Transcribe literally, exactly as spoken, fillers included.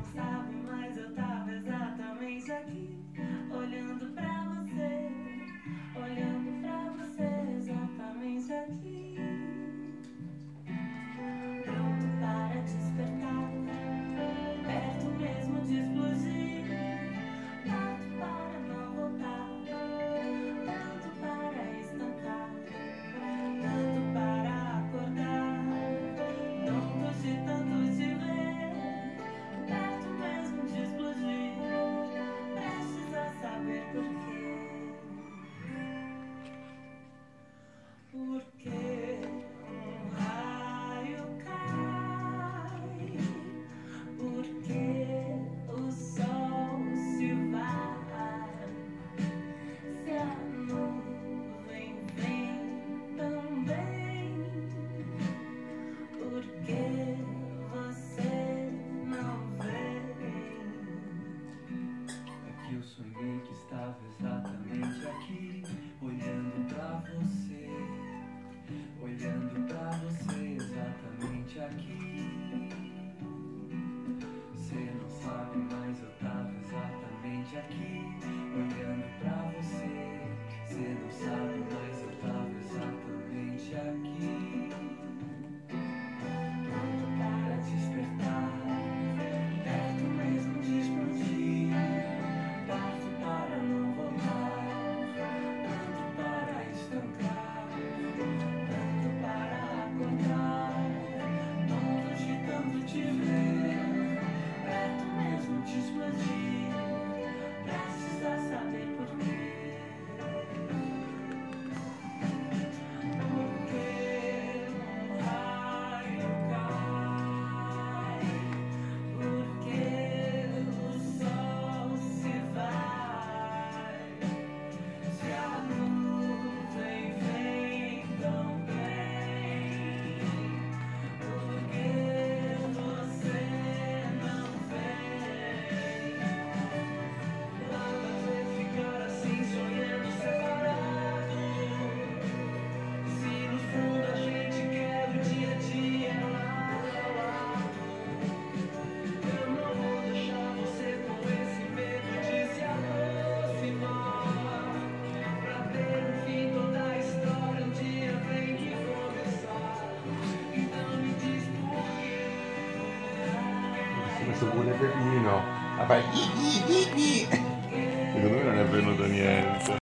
não sabe, mas eu tava exatamente aqui, olhando pra você, olhando pra você, exatamente aqui, pronto para despertar, perto mesmo de explodir, tarde para não voltar, tanto para estancar, tanto para acordar, tonto de tanto te ver, perto mesmo de explodir, prestes a saber por quê. Porque um raio cai, porque o sol se vai, se a nuvem vem também, porque você não vem. É que eu sonhei que estava exatamente aqui, olhando pra você, olhando pra você, exatamente aqui. Você não sabe, mas eu tava exatamente aqui, olhando pra você. Você não sabe, mas eu tava exatamente aqui, pronto para despertar, perto mesmo de explodir, tarde para não voltar, tanto para estancar, tanto para acordar, tonto de tanto te ver, perto mesmo de explodir, prestes a saber por quê. Porque um raio cai, porque o sol se vai, se a nuvem vem também, porque você não vem. Nada vai ficar assim sonhando separado, se no fundo a gente quer o dia a dia lado a lado. Eu não vou deixar você com esse medo de se aproximar, pra ter um fim toda a história um dia tem que começar. Então me diz por quê. Questo pure Pepino. La fai. Secondo me non è venuto niente.